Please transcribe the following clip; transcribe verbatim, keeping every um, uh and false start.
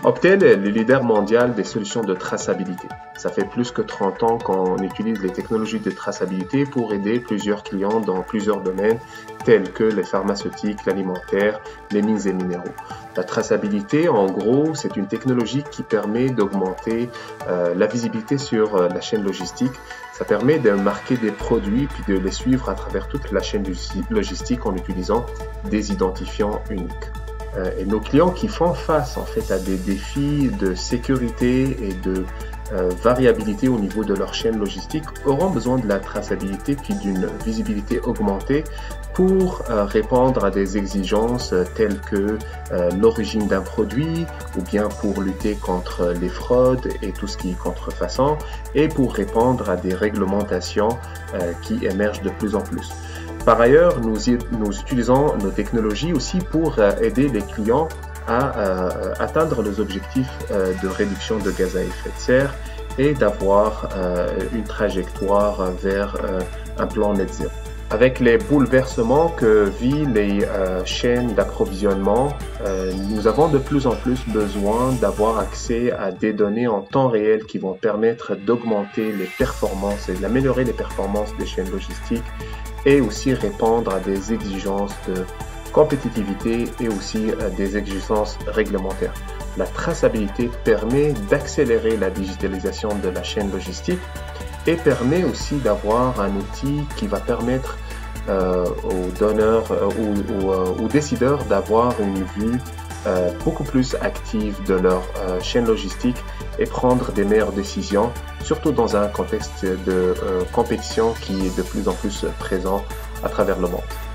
Optel est le leader mondial des solutions de traçabilité. Ça fait plus que trente ans qu'on utilise les technologies de traçabilité pour aider plusieurs clients dans plusieurs domaines tels que les pharmaceutiques, l'alimentaire, les mines et minéraux. La traçabilité, en gros, c'est une technologie qui permet d'augmenter euh, la visibilité sur euh, la chaîne logistique. Ça permet de marquer des produits puis de les suivre à travers toute la chaîne logistique en utilisant des identifiants uniques. Et nos clients qui font face en fait à des défis de sécurité et de euh, variabilité au niveau de leur chaîne logistique auront besoin de la traçabilité puis d'une visibilité augmentée pour euh, répondre à des exigences euh, telles que euh, l'origine d'un produit ou bien pour lutter contre les fraudes et tout ce qui est contrefaçon et pour répondre à des réglementations euh, qui émergent de plus en plus. Par ailleurs, nous, nous utilisons nos technologies aussi pour euh, aider les clients à euh, atteindre les objectifs euh, de réduction de gaz à effet de serre et d'avoir euh, une trajectoire vers euh, un plan net zéro. Avec les bouleversements que vivent les euh, chaînes d'approvisionnement, euh, nous avons de plus en plus besoin d'avoir accès à des données en temps réel qui vont permettre d'augmenter les performances et d'améliorer les performances des chaînes logistiques et aussi répondre à des exigences de compétitivité et aussi à des exigences réglementaires. La traçabilité permet d'accélérer la digitalisation de la chaîne logistique et permet aussi d'avoir un outil qui va permettre euh, aux donneurs euh, ou aux, aux décideurs d'avoir une vue euh, beaucoup plus active de leur euh, chaîne logistique et prendre des meilleures décisions, surtout dans un contexte de euh, compétition qui est de plus en plus présent à travers le monde.